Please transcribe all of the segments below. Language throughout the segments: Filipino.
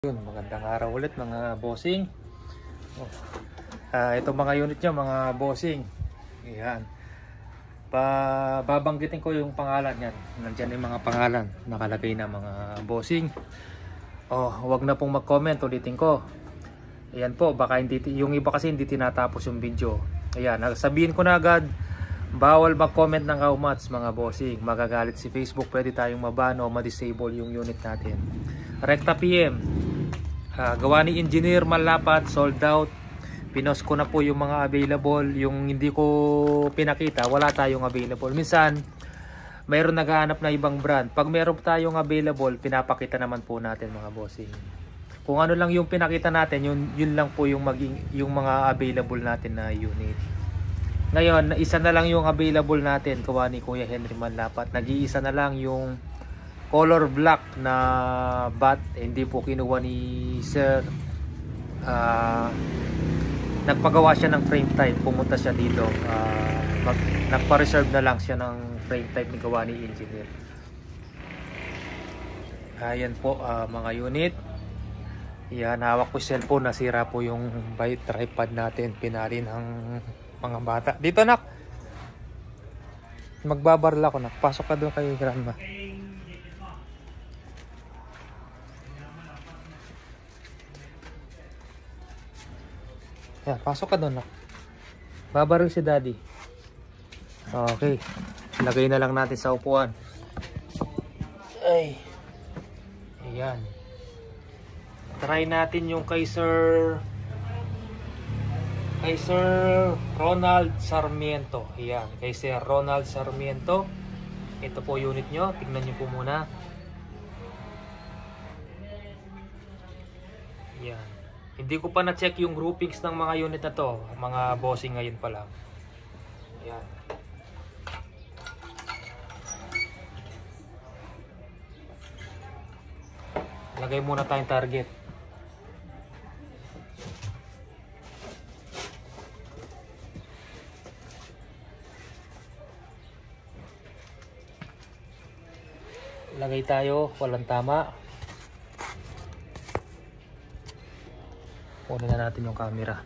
Yun, magandang araw ulit mga bossing. Ito mga unit nyo mga bossing. Ayan. Babanggitin ko yung pangalan yan. Nandyan yung mga pangalan nakalagay na mga bossing. Huwag na pong mag-comment, ulitin ko. Ayan po, baka hindi, yung iba kasi hindi tinatapos yung video. Ayan, sabihin ko na agad, bawal mag-comment ng how much mga bossing. Magagalit si Facebook, pwede tayong mabano o ma-disable yung unit natin. Rekta PM. Gawa ni Engineer Malapat, sold out. Pinost ko na po yung mga available. Yung hindi ko pinakita, wala tayong available. Minsan mayroon naghahanap na ibang brand. Pag meron tayong available, pinapakita naman po natin mga bossing. Kung ano lang yung pinakita natin, yun lang po yung mga available natin na unit. Ngayon, isa na lang yung available natin, gawa ni Kuya Henry Malapat. Nag-iisa na lang yung color black na bat, hindi po kinuha ni Sir. Nagpagawa siya ng frame type, pumunta siya dito, nagpa-reserve na lang siya ng frame type ni gawa ni Engineer. Ayan po mga unit. Yan, hawak ko cellphone, nasira po yung tripod natin, pinali ng mga bata. Dito nak, magbabarla ko nak, pasok ka doon kay grandma. Yan, pasok ka doon. Babaril si daddy. Okay. Lagay na lang natin sa upuan. Ay. Ayan. Try natin yung kay Sir Ronald Sarmiento. Ayan. Kay Sir Ronald Sarmiento. Ito po unit nyo. Tignan nyo po muna. Ayan. Hindi ko pa na-check yung groupings ng mga unit na to, mga bossing, ngayon pa lang. Ayan. Lagay muna tayong target. Lagay tayo, walang tama. Kunin na natin yung camera.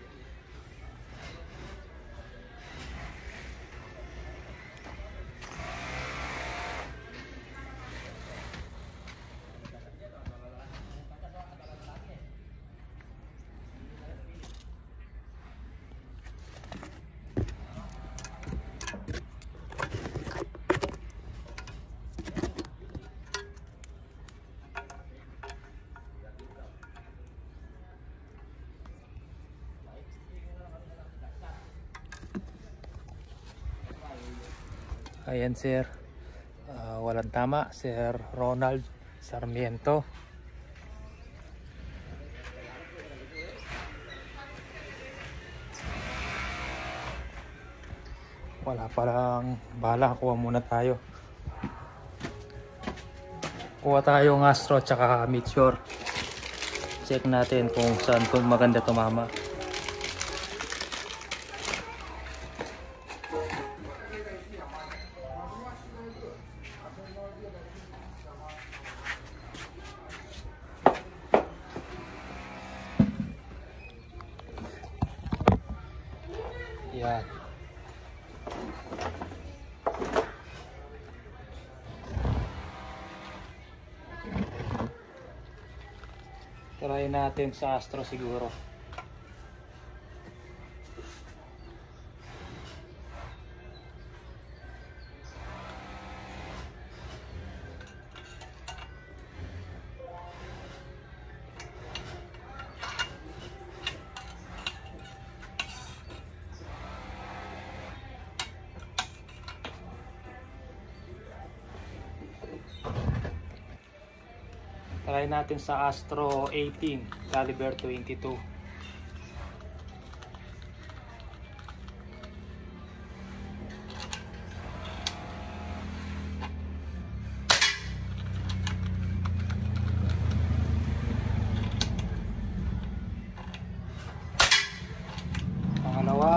Ayan sir, walang tama, Sir Ronald Sarmiento. Wala palang bala, kuha muna tayo. Kuha tayong Astro tsaka Meteor. Check natin kung saan kung maganda tumama. Yan. Try natin sa Astro siguro. Try natin sa Astro 18 caliber 22. Pangalawa.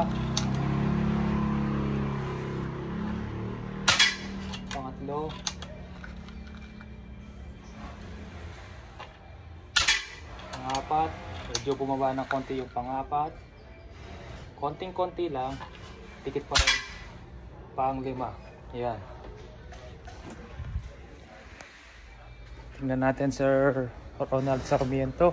Pangatlo. pang-apat. Medyo bumaba ng konti yung pang-apat. Konting-konti lang. Dikit pa rin. Pang-lima. Yan. Tingnan natin Sir Ronald Sarmiento.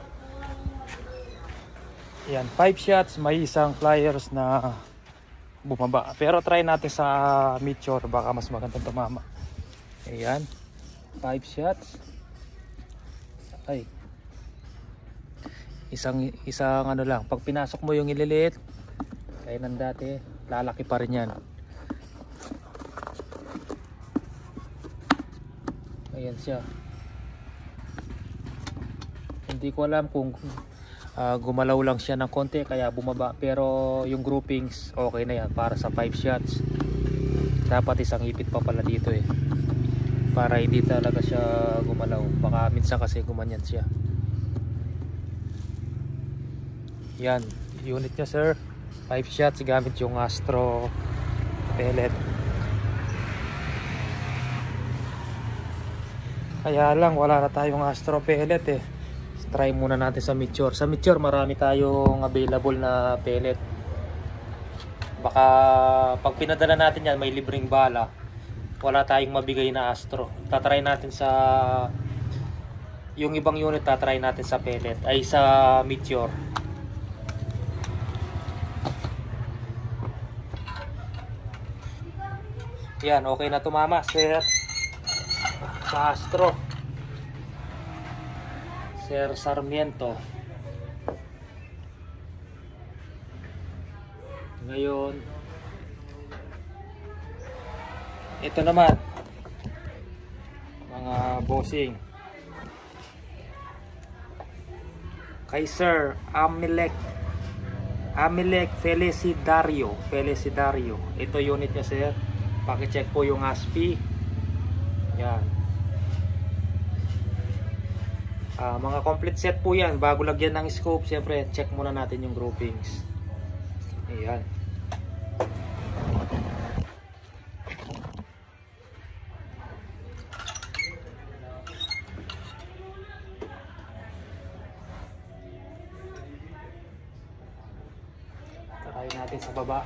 Yan, 5 shots, may isang flyers na bumaba. Pero try natin sa Meteor, baka mas magandang tumama. Ayan, 5 shots. Ay. Isang ano lang, pag pinasok mo yung ililiit, kaya ng dati, lalaki pa rin yan. Ayan siya. Hindi ko alam kung gumalaw lang siya ng konti kaya bumaba, pero yung groupings okay na yan para sa 5 shots. Dapat isang ipit pa pala dito para hindi talaga siya gumalaw, baka minsan kasi gumanyan siya. Yan, unit niya sir, 5 shots gamit yung Astro pellet. Kaya lang wala na tayong Astro pellet try muna natin sa Meteor. Sa Meteor marami tayong available na pellet. Baka pag pinadala natin yan may libreng bala, wala tayong mabigay na Astro. Tatry natin sa yung ibang unit, tatry natin sa pellet ay sa Meteor. Yan, okay na tumama sir sa Astro. Sir Sarmiento. Ngayon, ito naman mga bossing kay Sir Amilek Felicidario. Ito unit niya sir, paki-check po yung ASPI. Yan. Mga complete set po yan. Bago lagyan ng scope, siyempre check muna natin yung groupings. Ayan. Try natin sa baba.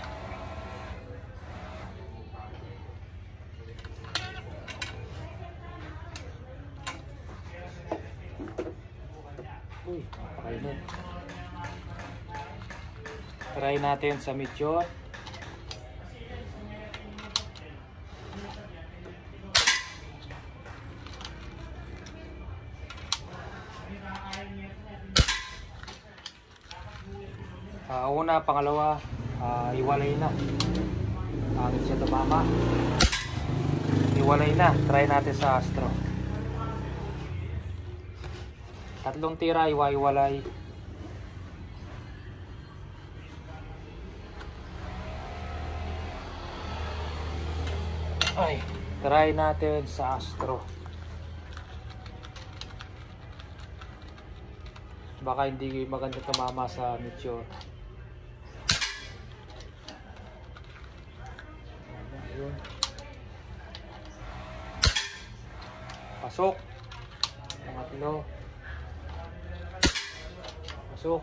Uy, napakainit. Try natin sa Meteor. Una, pangalawa, iwalay na. Pangit siya tumama. Iwalay na. Try natin sa Astro. Tatlong tira, iwa-iwalay. Ay, try natin sa Astro. Baka hindi maganda tumama sa Meteor. Pasok. Pangatlo. Pasok.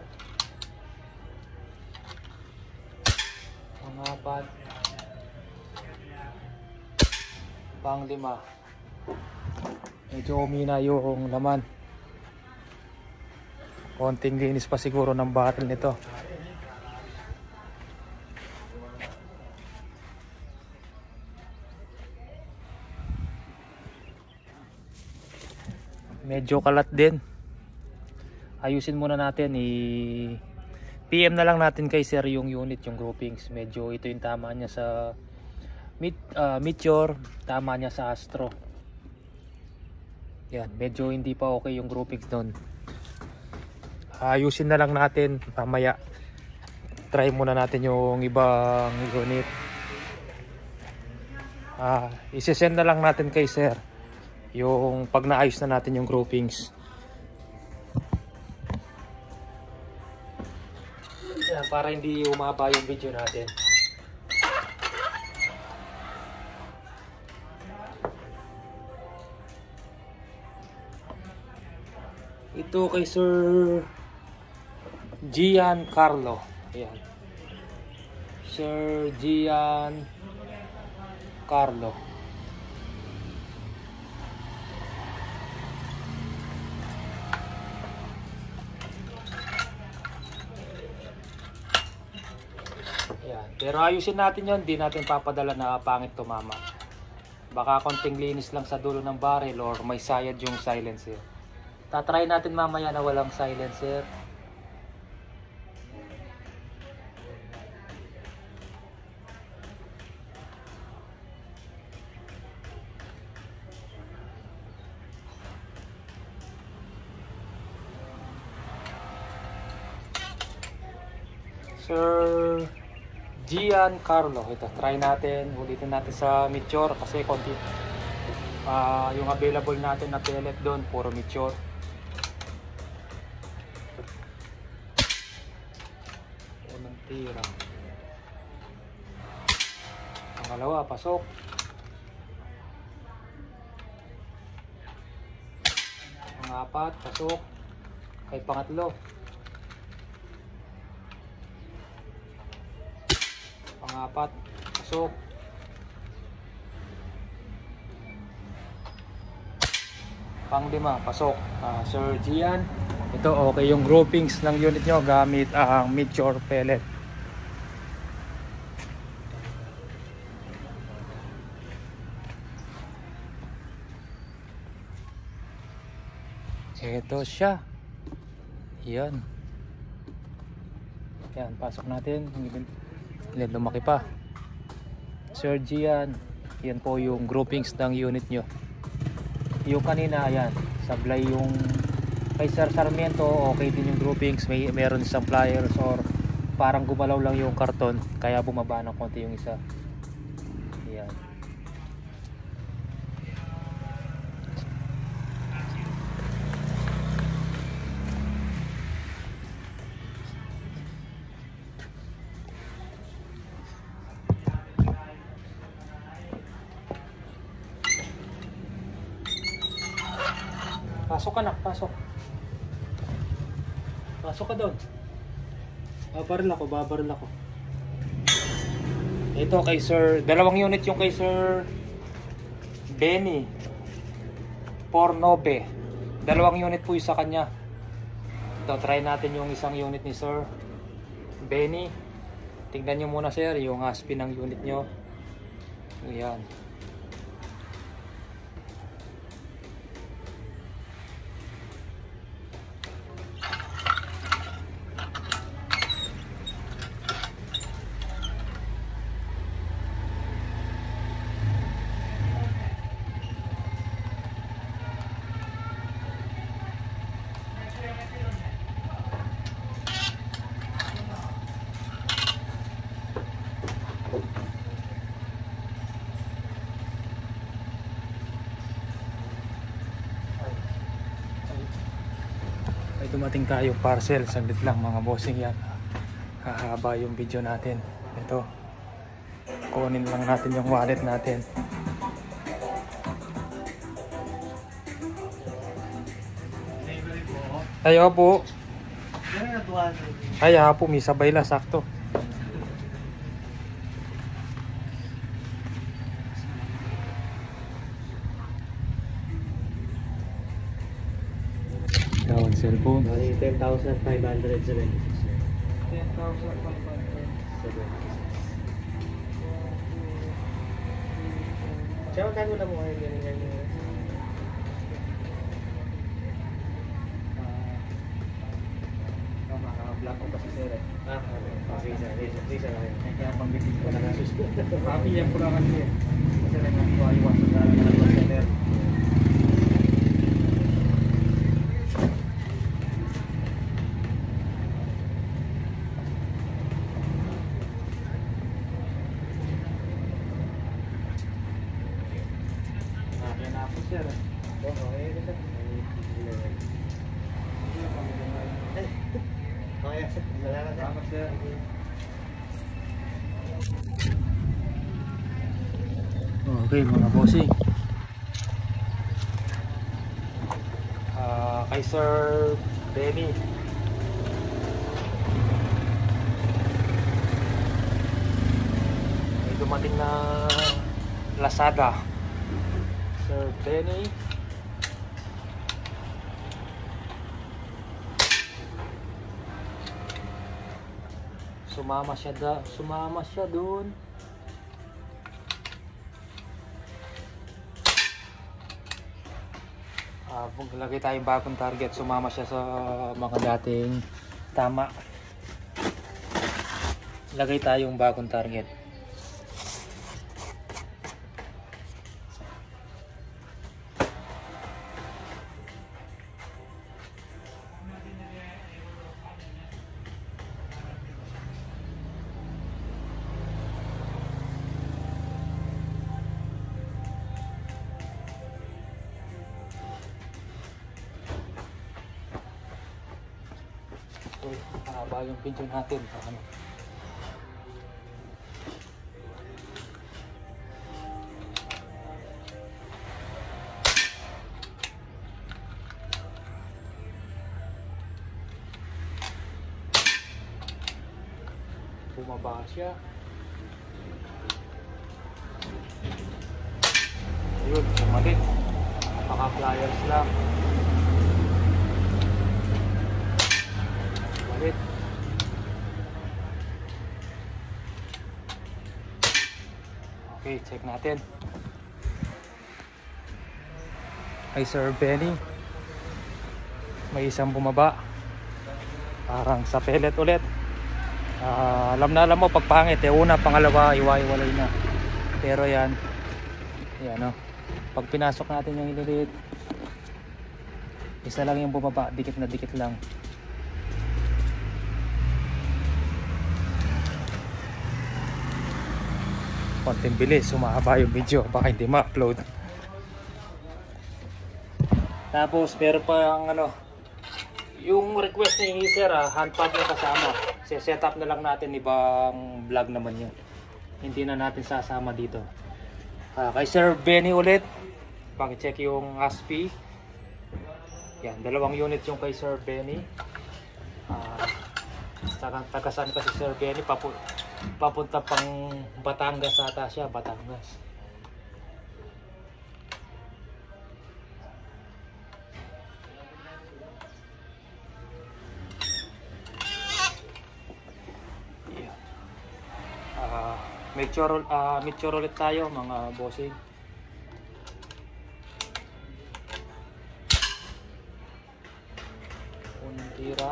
Pangapat. Panglima. Medyo umina yung laman. Konting linis pa siguro ng barrel nito. Medyo kalat din. Ayusin muna natin. PM na lang natin kay sir yung unit, yung groupings. Medyo ito yung tama niya sa Meteor, tama niya sa Astro. Yan, medyo hindi pa okay yung groupings doon. Ayusin na lang natin mamaya. Try muna natin yung ibang unit. Isesend na lang natin kay sir yung pag naayos na natin yung groupings. Yan, para hindi umaba yung video natin. Ito kay Sir Giancarlo. Ayan. Sir Giancarlo. Ayan. Pero ayusin natin yon, di natin papadala na pangit tumama. Baka konting linis lang sa dulo ng barrel or may sayad yung silencer. Tatry natin mamaya na walang silencer. Sir Giancarlo, ito try natin, ulitin natin sa Meteor kasi konti yung available natin na pellet doon puro Meteor. Unang tira, pangalawa pasok, pangapat pasok, kay pangatlo, pangapat pasok, panglima pasok. Sir Gian, ito okay yung groupings ng unit nyo gamit ang Meteor pellet. Ito siya. Yan. Yan, pasok natin. Yan, lumaki pa. Sir Gian, yan po yung groupings ng unit nyo. Yung kanina, yan, sablay yung kay Sir Sarmiento, okay din yung groupings. Meron isang pliers or parang gumalaw lang yung karton, kaya bumaba ng konti yung isa. Yan. Pasok ka na, pasok. Pasok ka doon. Babaril ako. Ito kay Sir, dalawang unit yung kay Sir Benny 4.9. Dalawang unit po yung sa kanya. Ito, try natin yung isang unit ni Sir Benny. Tingnan nyo muna sir, yung spin ng unit nyo. Ayan. Ay, dumating tayo parcel, saglit lang mga bossing. Yan, hahaba yung video natin. Ito, kunin lang natin yung wallet natin. Ayaw po. Ayaw po, may sabay lang, sakto. Tawag cellphone. 10,576. 10,576. Siya, magkano na mo kayo ganyan nyo? Maka-vlog ko kasi sir eh. Visa na yun. Kaya pang-bitin ko na kasus ko. Papi yan po naman siya. Kasi rin ang iwas sa dami ng passenger. Okay mga bossing, kay Sir Benny dumating na Lazada. Sir Benny. Sumama siya dun. Maglagay tayong bagong target. Sumama siya sa mga dating tama. Lagay tayong bagong target. Mahaba yung pincho natin. Bumaba siya. Ayun, pumalit. Naka-pliers lang. Pumalit. Okay, check natin. Kay Sir Benny, may isang bumaba. Parang sa pellet ulit. Alam mo pag pangit una, pangalawa iwa-iwalay na. Pero yan o, pag pinasok natin yung ililit, isa lang yung bumaba, dikit na dikit lang. Konting bilis, sumahaba yung video, baka hindi ma-upload. Tapos meron pa ang yung request ni Sir, handpad yung kasama. Set up na lang natin, ibang vlog naman yun. Hindi na natin sasama dito. Kay Sir Benny ulit, paki-check yung ASPI. Yan, 2 unit yung kay Sir Benny. Tagasan kasi Sir Benny, papunta pang Batangas ata siya, Batangas. Mature ulit tayo mga bossing. Unang tira,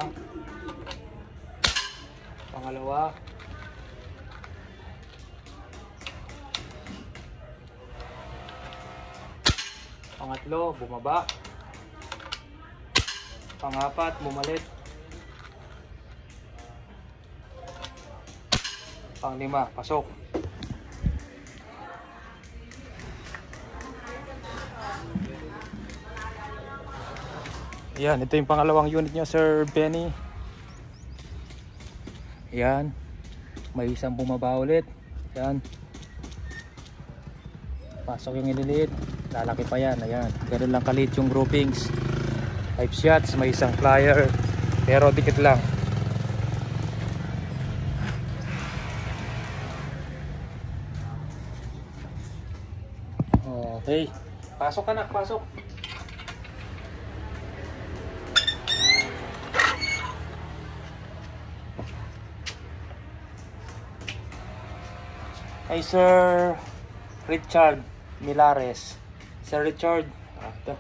pangalawa, pangatlo, bumaba, pangapat, bumalit, panglima, pasok. Yan, ito yung pangalawang unit nyo, Sir Benny. Yan, may isang bumaba ulit. Yan, pasok yung ililiit, lalaki pa yan. Ayan, ganun lang kalit yung groupings. 5 shots, may isang flyer, pero dikit lang. Okay, pasok anak, pasok. Kay Sir Richard Milares. Sir Richard, ito.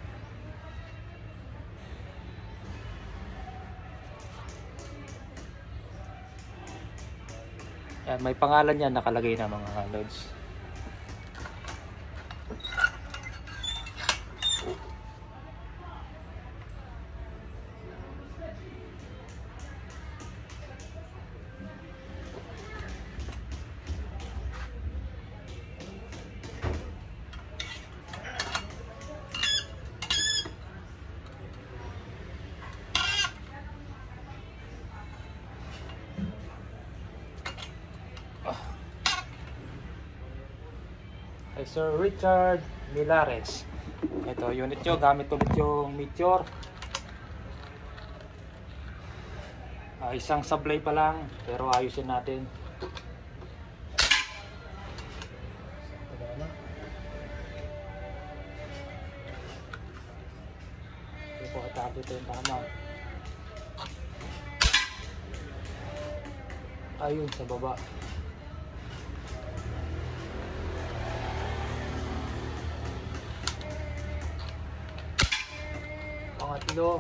Yan, may pangalan yan nakalagay na mga loads. Kay Sir Richard Milares. Ito unit nyo, gamit ulit yung Meteor. Isang sablay pa lang, pero ayusin natin. Ayun sa baba. Pangatlo.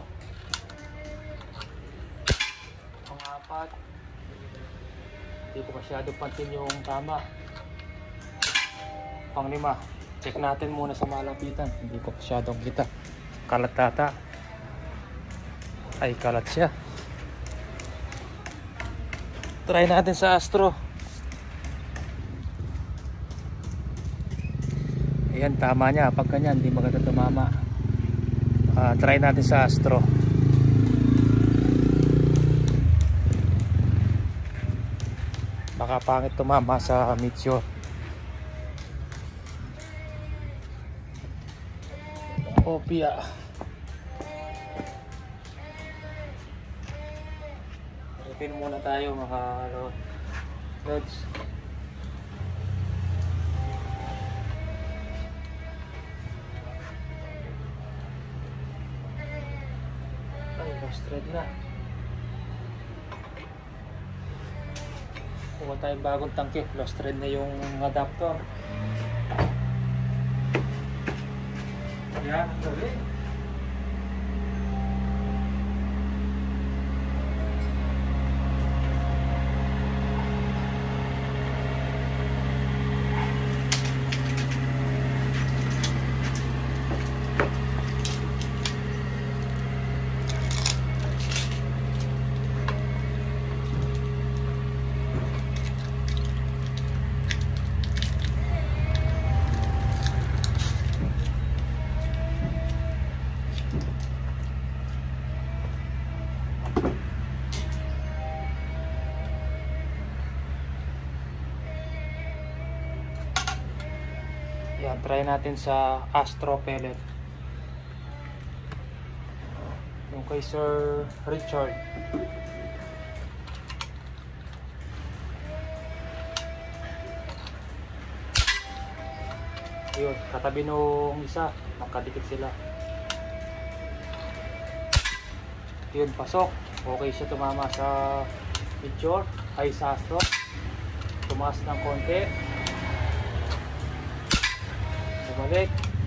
Pangapat. Hindi ko masyado pansin yung tama. Panglima. Check natin muna sa malapitan. Hindi ko masyadong kita. Kalat tata. Ay, kalat siya. Try natin sa Astro. Ayan, tama niya. Pag ganyan, hindi maganda tumama. Try natin sa Astro. Baka pangit tumama sa Meteor. Opia. Refill muna tayo mga loads. Ay, lost thread na. Kuha tayong bagong tangke. Lost thread na yung adapter. Yan, gabi. Yan, try natin sa Astro pellet. Yung kay Sir Richard. Yun, katabi nung isa, nakadikit sila. Yun, pasok. Okay siya tumama sa picture, ay sa Astro. Tumaas ng konti. Bumalik.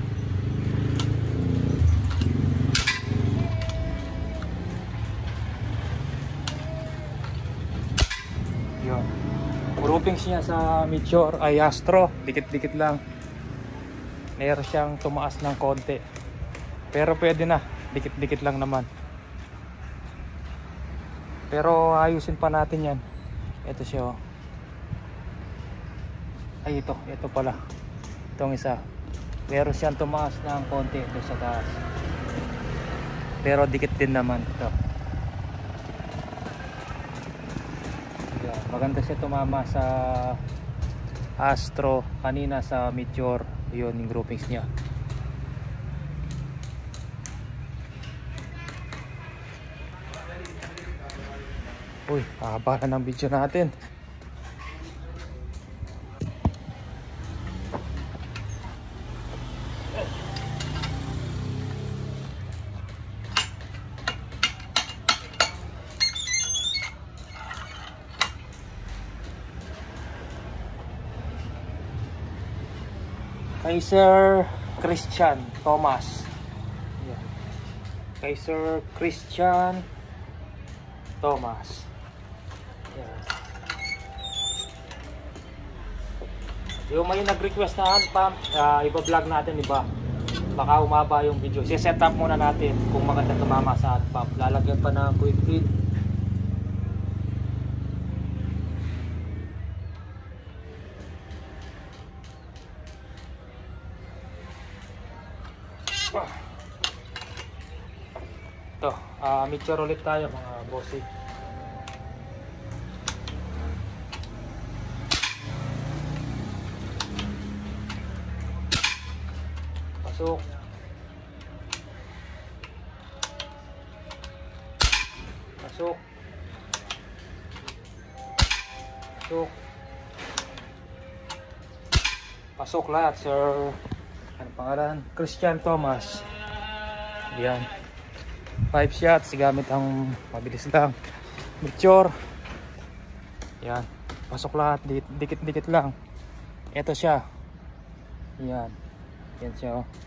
Yun. Groupings niya sa Meteor ay Astro. Dikit-dikit lang. Meron siyang tumaas ng konti. Pero pwede na. Dikit-dikit lang naman. Pero ayusin pa natin yan. Ito siya. Ay, ito. Ito pala. Itong isa. Meron siyang tumaas ng konti ito sa taas. Pero dikit din naman ito. Yeah, maganda siya tumama sa Astro. Kanina sa Meteor. Yun yung groupings niya. Uy, haba na ng video natin. Kay Sir Christian Thomas. Yan. Kay Sir Christian Thomas. Yan. Yung may nag-request na hand pump, iba-vlog natin, iba. Baka umaba yung video. I-set up muna natin kung maganda tumama sa hand pump. Lalagyan pa ng quick feed. Ito, Meteor ulit tayo mga bossy. Pasok. Pasok. Pasok. Pasok lahat, Sir. Ano pangalan? Christian Thomas. Yan. 5 shots gamit ang mabilis lang Meteor. Yan. Pasok lahat. Dikit-dikit lang. Ito siya. Yan. Yan siya oh.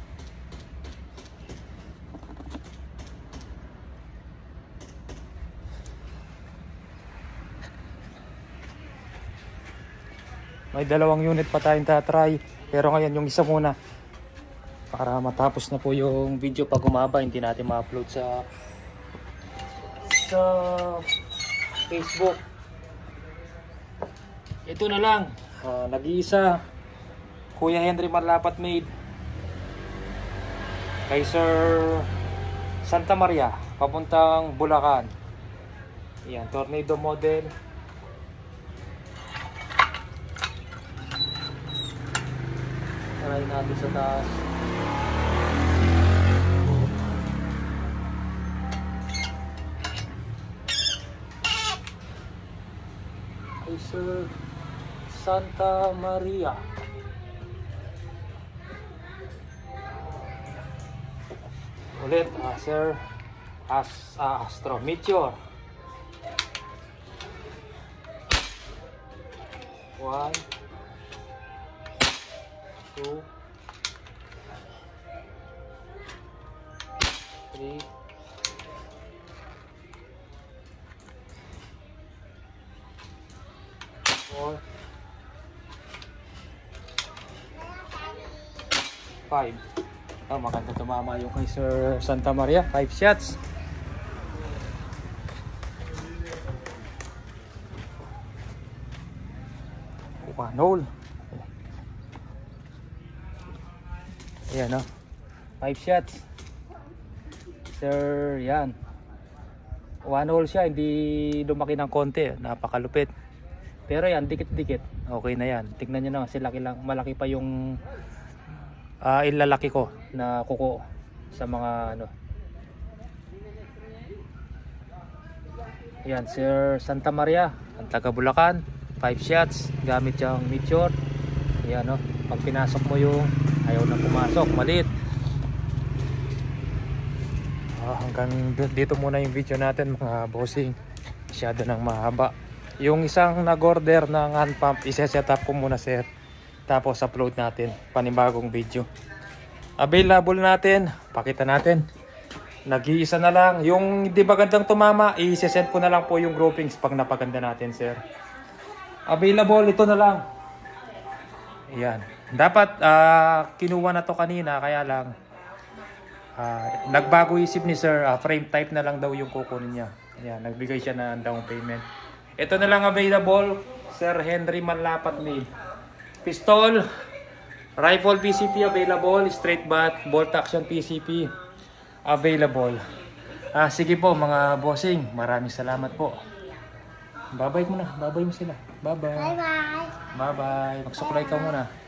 May dalawang unit pa tayong tatry. Pero ngayon yung isa muna. Para matapos na po yung video pag umaba. Hindi natin ma-upload sa Facebook. Ito na lang. Nag-iisa. Kuya Henry Manlapat made. Kay Sir Santa Maria. Papuntang Bulacan. Yan. Tornado model. Try natin sa taas. Kay Sir Santa Maria. Ulit, Sir Astro Meteor. 1 2 3 4 5. Oh, maganda tumama yung kay Sir Santa Maria. 5 shots. One hole. Ayan o. 5 shots. Sir, yan. One hole siya. Hindi lumaki ng konti. Napakalupit. Pero yan, dikit-dikit. Okay na yan. Tignan nyo na kasi malaki pa yung ilalaki ko na kuko sa mga ano. Yan, Sir Santa Maria. Ang taga Bulacan. 5 shots. Gamit yung Meteor. Yan o. Pag pinasok mo yung ayaw na pumasok, maliit. Hanggang dito muna yung video natin mga bossing. Masyado nang mahaba. Yung isang nag-order ng hand pump, isa-set up ko muna sir. Tapos upload natin panibagong video. Available natin, pakita natin. Nag-iisa na lang. Yung di magandang tumama, i-send ko na lang po yung groupings pag napaganda natin sir. Available, ito na lang. Ayan. Dapat kinuha na to kanina, kaya lang nagbago isip ni sir, frame type na lang daw yung kukunin niya. Ayan, nagbigay siya ng down payment. Ito na lang available, Sir Henry Manlapat made. Pistol, rifle PCP available, straight bat, bolt action PCP available. Sige po mga bossing, maraming salamat po. Babay mo na, babay mo sila. Bye bye. Bye bye. Bye bye. Magsuklay ka muna.